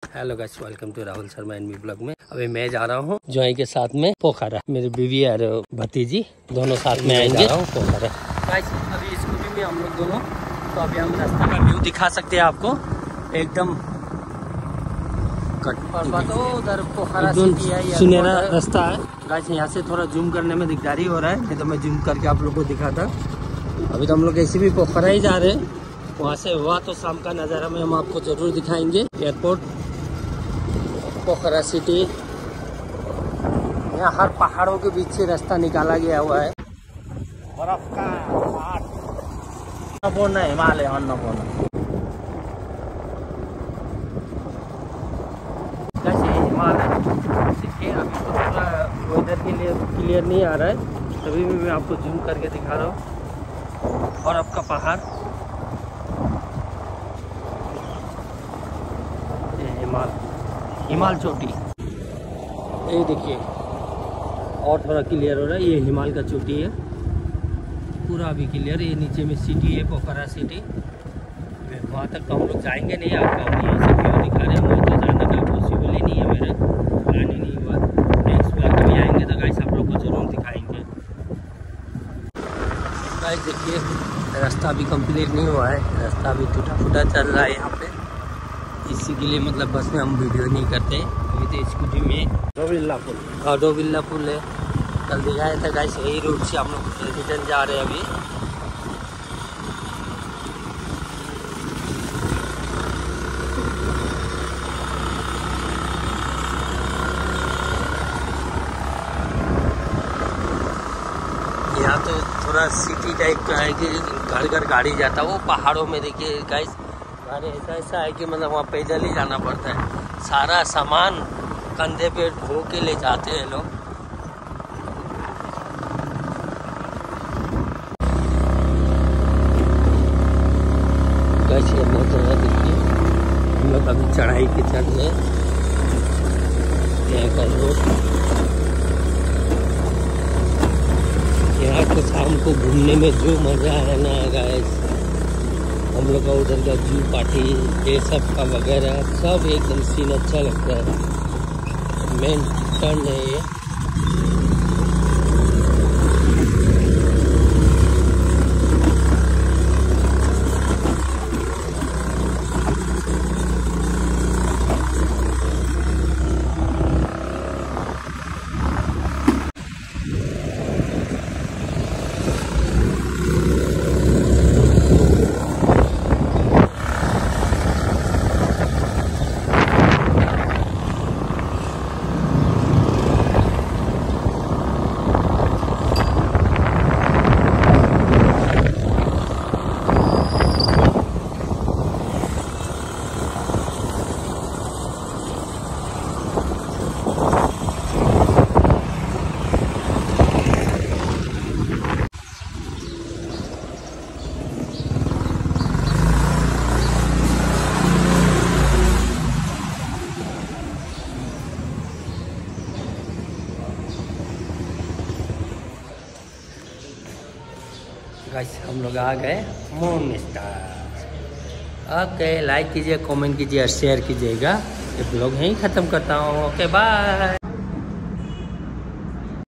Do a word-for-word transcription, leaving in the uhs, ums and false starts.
Hello guys, welcome to Rahul Sharma NB blog में। अभी मैं जा रहा हूँ ज्वाई के साथ में पोखरा। मेरी बीवी और भतीजी दोनों साथ में आएंगे पोखरा। गाइस अभी स्कूटी में हम लोग दोनों, तो अभी हम रास्ता का व्यू दिखा सकते हैं आपको। एकदम उधर पोखरा सिटी है, सुनहरा रास्ता है। गाइस यहाँ से थोड़ा जूम करने में दिकदारी हो रहा है, नहीं तो मैं जूम करके आप लोग को दिखाता। अभी तो हम लोग ऐसे भी पोखरा ही जा रहे हैं। वहाँ से हुआ तो शाम का नज़ारा में हम आपको जरूर दिखाएंगे। एयरपोर्ट पोखरा सिटी, यहाँ हर पहाड़ों के बीच से रास्ता निकाला गया हुआ है। बर्फ का पहाड़, अन्नपूर्णा हिमालय, अन्नपूर्णा। जैसे हिमालय सिटी अभी तो थोड़ा वेदर के लिए क्लियर नहीं आ रहा है, तभी भी मैं आपको जूम करके दिखा रहा हूँ। और आपका पहाड़ हिमाल हिमाल चोटी, ये देखिए और थोड़ा क्लियर हो रहा है। ये हिमाल का चोटी है, पूरा अभी क्लियर। ये नीचे में सिटी है पोखरा सिटी। वहाँ तक तो हम लोग जाएंगे नहीं, आपको हम यहाँ से व्यू दिखा रहे हैं। वहाँ तो जाने का पॉसिबल ही नहीं है, मेरा प्लान ही नहीं हुआ। नेक्स्ट ब्लॉग में आएंगे तो गाइस आप लोग को जरूर दिखाएंगे। गाइस देखिए रास्ता अभी कंप्लीट नहीं हुआ है, रास्ता अभी टूटा फूटा चल रहा है यहाँ पे। इसी के लिए मतलब बस में हम वीडियो नहीं करते। अभी तो स्कूटी में डोबिल्ला पुल, और डोबिल्ला पुल है, कल दिखाया था गाइस। यही रूट से हम लोग रिटर्न जा रहे हैं अभी। यहाँ तो थोड़ा सिटी टाइप का है कि घर घर गाड़ी जाता है। वो पहाड़ों में देखिए गाइस, अरे ऐसा ऐसा है कि मतलब वहाँ पैदल ही जाना पड़ता है। सारा सामान कंधे पे ढो के ले जाते हैं लोग। गाइस ये बहुत जगह देखिए, हम लोग अभी चढ़ाई के चढ़ रहे हैं। यहाँ का रोड, यहाँ को शाम को घूमने में जो मजा है ना गाइस, हम लोग का उधर का जू पार्टी ये सब का वगैरह सब एकदम सीन अच्छा लगता है। मेन टर्न है ये। गाइस हम लोग आ गए मून स्टार। ओके, लाइक कीजिए, कमेंट कीजिए और शेयर कीजिएगा। ये ब्लॉग यहीं ख़त्म करता हूँ। Okay bye.